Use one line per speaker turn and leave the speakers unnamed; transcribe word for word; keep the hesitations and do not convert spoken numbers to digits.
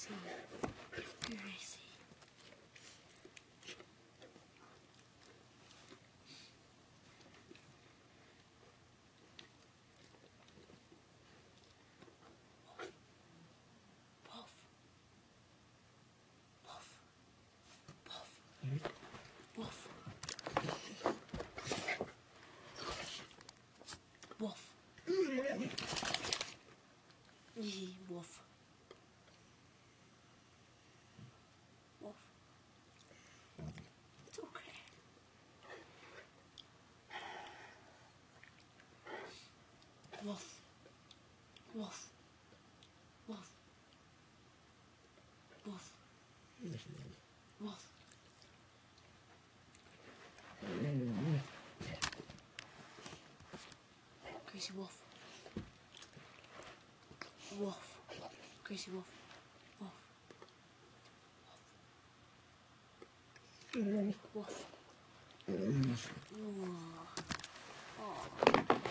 Gracie. Gracie. Puff. Puff. Puff. Puff. Woof. Yee, woof. Woof. It's okay. Woof. Woof. Woof. Woof. Woof. Gracie, woof. Woof. Gracie, woof. Woof. Woof. Woof. Oh.